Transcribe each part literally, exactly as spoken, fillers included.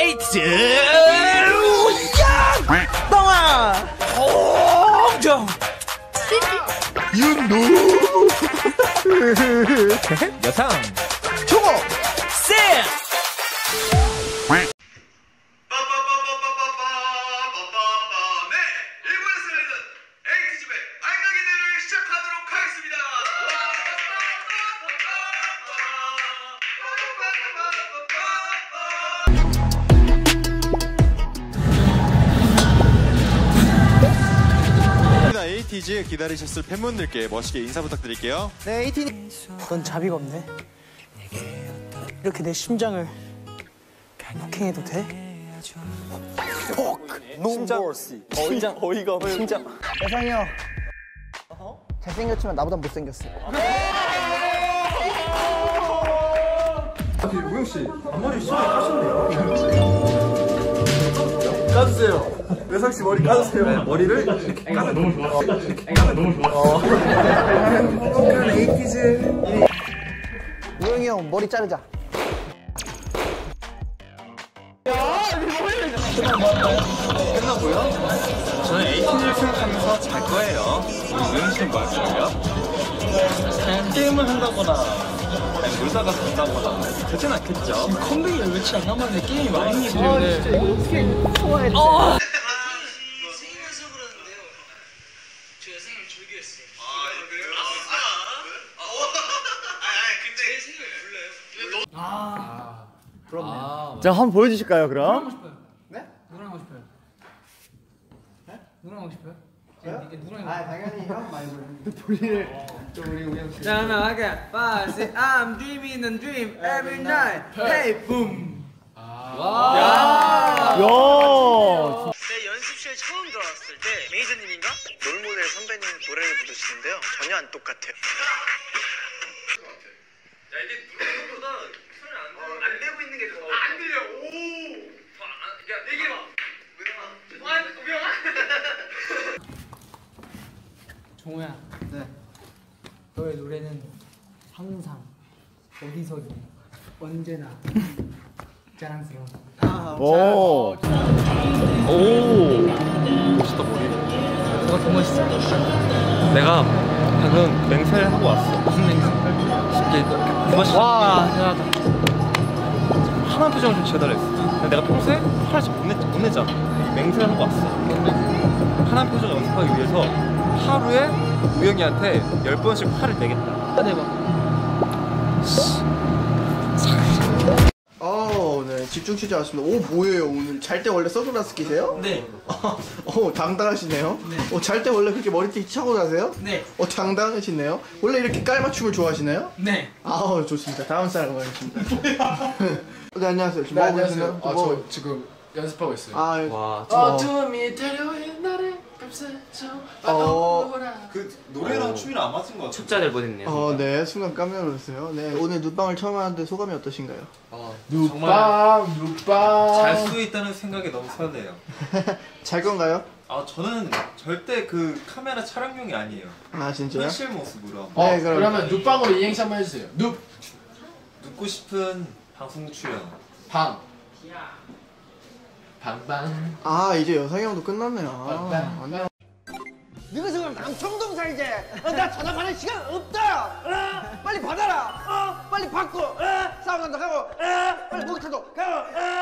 에이티즈 똥아 홍정 윤도 여상 종호 쌤 에이티즈 기다리셨을 팬분들께 멋있게 인사 부탁드릴게요. 네, 에이티즈. 넌 자비가 없네. 이렇게 내 심장을 폭행해도 돼? 폭! 심장 어이장 어이가 없어. 심장. 여상이 형. 잘생겼지만 나보다 못생겼어. 우영 씨 앞머리 심하게 까셨네요. 까주세요. 여상 씨 머리 까주세요. 네, 머리를 이렇게 까면 너무 좋아. 이렇게 까면 너무 좋아. 그런 에이티즈. 우영이 형 머리 자르자. 끝나고요? 저는 에이티즈를 생각하면서 잘 거예요. 우영 씨는 뭐 할 거예요? 그냥 게임을 한다거나 아니 놀다가 간다거나 그렇진 않겠죠? 지금 컴백이 며칠 안 남았는데 게임이 많이 있기 때문에 아 진짜 이거 어떻게 소화해 주세요. 어. 생일면서 그러는데요. 저 여생을 졸기였어요. 아 그래요? 아 근데 제 생일 불러요. 아 부럽네요. 자, 한번 보여주실까요, 그럼? 하고 싶어요. 네? 누구랑 하고 싶어요? 네? 누구랑 하고 싶어요? 저요? 누구랑? 아 당연히 형 말고 우리를 좀 우리 우영 씨. 자, 그러면 할게. Five, six, I'm dreaming a dream every night. Hey, boom. 와. 야. 제 연습실 처음 들어왔을 때 매니저님인가? 롤모델 선배님 노래를 부르시는데요. 전혀 안 똑같아요. 야 이게 누르는 것보다 손을 안, 어, 안 대고 있는 게 더. 안 들려. 오. 더 안. 야 이게 막. 와, 우영아. 종호야. 네. 너의 노래는 항상 어디서든 언제나 자랑스러워. 오. 오 멋있다 머리. 뭐가 더 멋있어? 내가 방금 맹세를 하고 왔어. 무슨 맹세? 쉽게 그 맛이 와, 대단하다. 화난 표정을 좀 지어달라 했어. 근데 내가 평소에 화를 잘 못 내, 못 내잖아. 맹세를 하고 왔어. 화난 표정 연습하기 위해서 하루에 우영이한테 열 번씩 화를 내겠다. 아, 대박. 어, 네 집중 취재 왔습니다. 오 뭐예요 오늘? 잘 때 원래 선글라스 끼세요? 네. 어 당당하시네요. 네. 어 잘 때 원래 그렇게 머리띠 차고 자세요? 네. 어 당당하시네요. 원래 이렇게 깔맞춤을 좋아하시나요? 네. 아우 좋습니다. 다음 사람 가겠습니다. 네 안녕하세요. 지금 네, 뭐 안녕하세요. 하시나요? 아, 뭐- 저 지금 연습하고 있어요. 아, 와 어둠이 데려온 날에 어, 그 노래랑 춤이랑 안 맞은 것 같아. 숫자들 보냈네요. 어, 네 순간 깜짝 놀랐어요. 네 오늘 눕방을 처음 하는데 소감이 어떠신가요? 어, 눕방 눕방 잘 수 있다는 생각이 너무 설레요. 잘 건가요? 아 저는 절대 그 카메라 촬영용이 아니에요. 아 진짜요? 현실 모습으로 어, 네, 그럼- 그러면 눕방으로 이행시 한번 해주세요. 눕 눕고 싶은 방송 출연. 방 방방 아 이제 여상이 형도 끝났네요. 아, 네. 안녕. 너희서 그럼 남청동 살지? 어, 나 전화받을 시간 없다! 어? 빨리 받아라! 어? 빨리 받고! 어? 사우나도 가고! 어? 빨리 목욕탕도 가고! 어?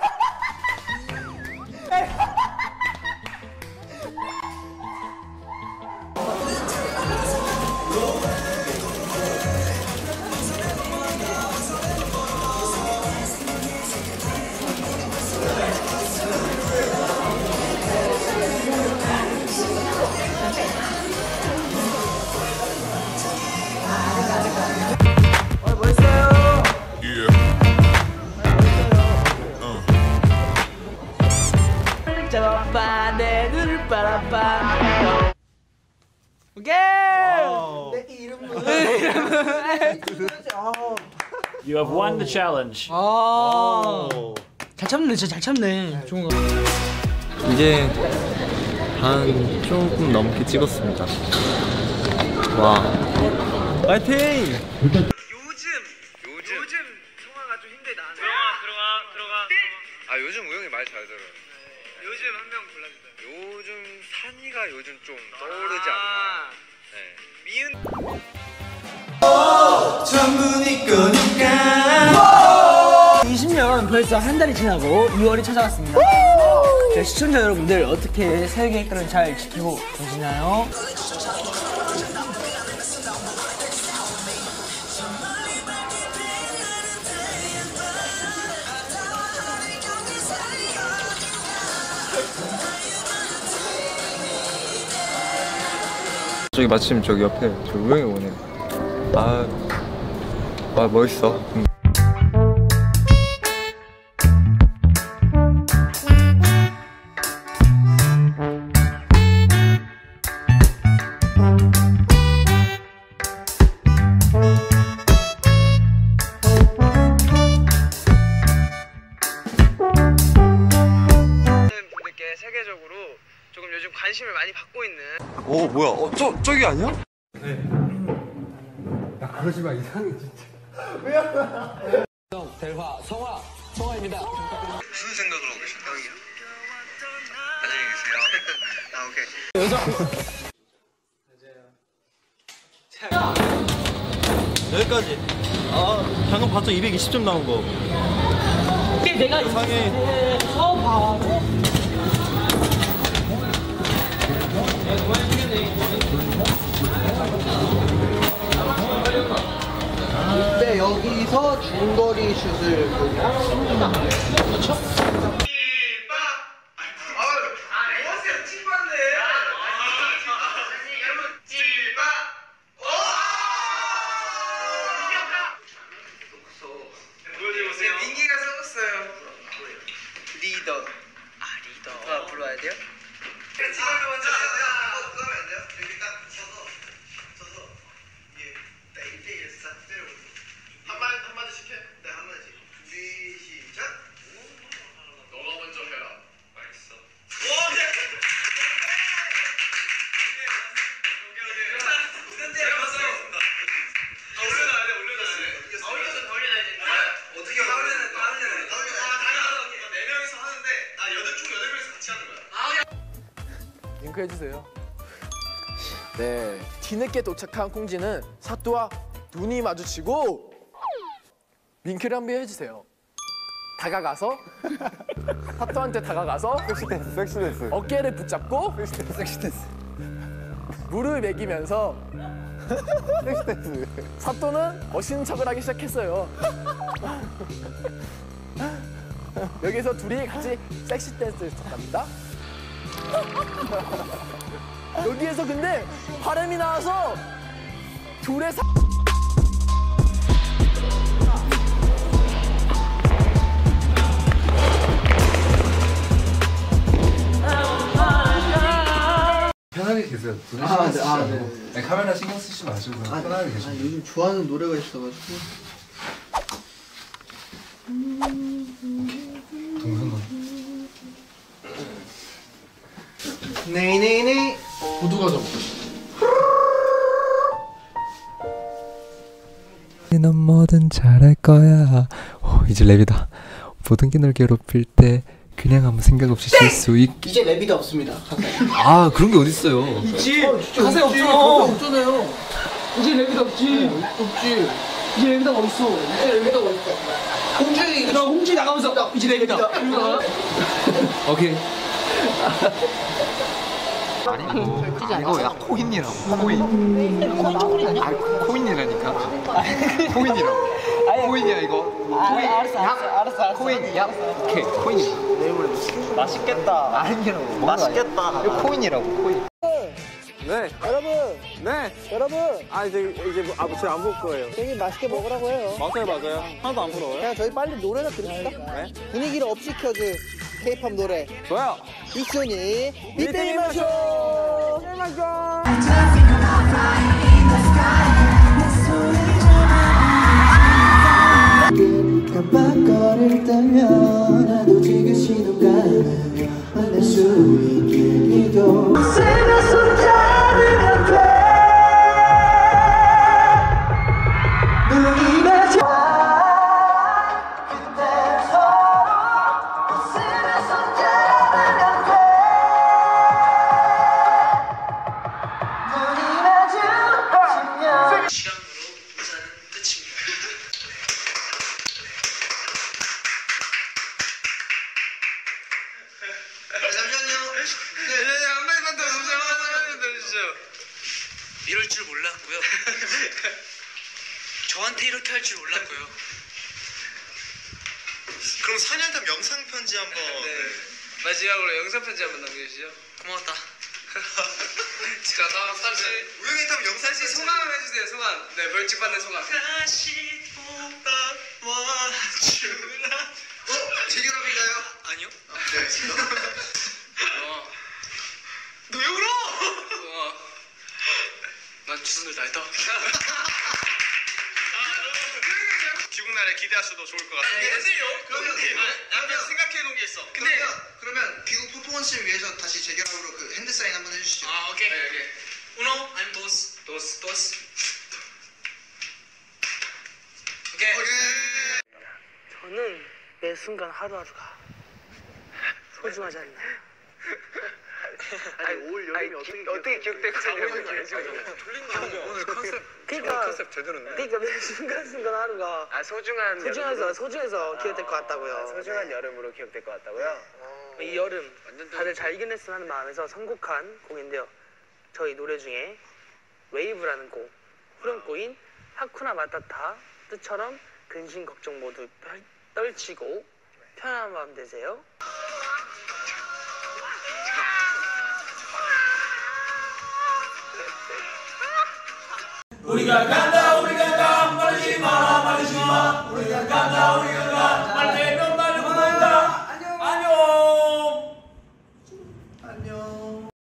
잡아봐 내 눈을 바라봐. 오케이. 내 이름은 내 이름은 You have won the challenge. 아. 잘 참네, 진짜 잘 참네. 좋은 거. 이제 한 조금 넘게 찍었습니다. 와. 파이팅! 요즘 요즘 요즘 성화가 좀 힘들다. 들어가 들어가 들어가. 아 요즘 우영이 말 잘 들어요. 요즘 한 명 골라주세요. 요즘 산이가 요즘 좀 떠오르지 않나. 네. 미은. 전부 네 거니까. 이십 년 벌써 한 달이 지나고 이월이 찾아왔습니다. 자, 시청자 여러분들 어떻게 새해 계획들은 잘 지키고 계시나요? 저기 마침 저기 옆에 저 우영이 오네. 아, 아 멋있어. 응. 분들께 세계적으로 조금 요즘 관심을 많이 받고 있는. 오 뭐야? 어, 저 저기 아니야? 그러지 마 이상해 진짜. 대화 성화 성화입니다. 무슨 생각을 하고 계신가요? 안녕히 계세요. 아 오케이. 여기까지. 아, 방금 봤죠? 이백이십 점 나온 거. 이게 내가 상해. 처음 봐. 근데 여기서 중거리 슛을 그렇죠? 민기가 써줬어요. 리더. 아 리더. 아 불러야 돼요? 지금이 먼저. 그러면 안 돼요? 여기 딱 서서 서서 예, 딱 일 대일에서 딱 때려보세요. 한 마 한 마디씩 해. 네, 한 마디씩. 준비 시작. 너가 먼저 해라. 알겠어. 오, 네. 링크 해주세요. 네, 뒤늦게 도착한 콩지는 사또와 눈이 마주치고 링크를 한번 해주세요. 다가가서 사또한테 다가가서 섹시 댄스, 섹시 댄스. 어깨를 붙잡고 섹시 댄스, 섹시 댄스. 물을 먹이면서 섹시 댄스. 사또는 멋있는 척을 하기 시작했어요. 여기서 둘이 같이 섹시 댄스를 췄답니다. 여기에서 근데 바람이 나와서 둘의 사... 편하게 계세요. 아, 네, 아, 네. 네, 카메라 신경 쓰지 마시고 그냥 편하게 계세요. 아, 요즘 좋아하는 노래가 있어가지고. 동선 네네네. 구두가 좀. 넌 뭐든 잘할 거야. 오, 이제 랩이다. 모든 게 널 괴롭힐 때 그냥 아무 생각 없이 쉴 수 있게. 이제 랩이다 없습니다. 아 그런 게 어딨어요. 있지. 가세 없잖아. 없잖아요. 이제 랩이다 없지. 없지. 이제 랩이다 어딨어. 이제 랩이다 어딨어. 홍준이 너 홍지 나가면서 이제 랩이다. 오케이. 아니고 이거 야 코인이라고 코인. 아 코인이라니까. 코인이라고. 코인이야 이거. 코인. 알았어, 알았어, 알았어, 알았어. 코인이야. 오케이 코인이야. 맛있겠다. 아니라고. 맛있겠다. 이거 코인이라고 코인. 네 여러분 네 여러분 아 이제 이제 뭐, 아 저희 안 볼 거예요. 되게 맛있게 먹으라고 해요. 맞아요, 맞아요. 하나도 안 부러워요. 그냥 저희 빨리 노래나 들읍시다. 네. 분위기를 업시켜줄 K-팝 노래. 좋아요. 빅소니 비테리 마쇼. 마쇼. 깜빡거릴 때면 나도 지금 시도가 만날 수 있게 해도 새벽 손잡으면 돼 눈이 맞아 그때 서로 네, 한마디만 더 한마디만 더 해주세요. 이럴 줄 몰랐고요. 저한테 이렇게 할 줄 몰랐고요. 그럼 사 년 전 영상 편지 한번. 네. 마지막으로 영상 편지 한번 남겨주시죠. 고맙다. 자, 다음 삼시. 우영이 타면 영상 삼시 소감 해주세요. 소감. 네, 벌칙 받는 소감. 다시 돌아와 주라. 어? 재결합인가요? 아니요. 네, 지금. 어. 너 왜 울어? 어. 난 최선을 다했다. 귀국 날에 기대하셔도 좋을 것 같아요. 근데요? 그런데 약간 생각해 놓은 게 있어. 근데 그러면, 그러면 귀국 퍼포먼스를 위해서 다시 재결합으로 그 핸드 사인 한번 해주시죠. 아, 오케이. 네, 오케이. Uno, I'm dos, dos, dos. 오케이. 오케이. 저는 매 순간 하루하루가 소중하지 않나. 아니 올 여름이 어떻게 어떻게 기억될 거 오늘 컨셉 그러니까 컨셉 제대로네. 그러니까 매 순간순간 하루가 아, 소중한 소중해서 소중해서 기억될 것 같다고요. 소중한 여름으로 기억될 것 같다고요? 이 여름 다들 잘 이겨냈으면 하는 마음에서 선곡한 곡인데요. 저희 노래 중에 웨이브라는 곡, 후렴구인 하쿠나 마타타 뜻처럼 근심 걱정 모두 펼- 떨치고 편안한 마음 되세요. 우리가 간다 우리가 가 말리지 마 말리지 마 우리가 간다 우리가 가 말대면 말고 본다 안녕 안녕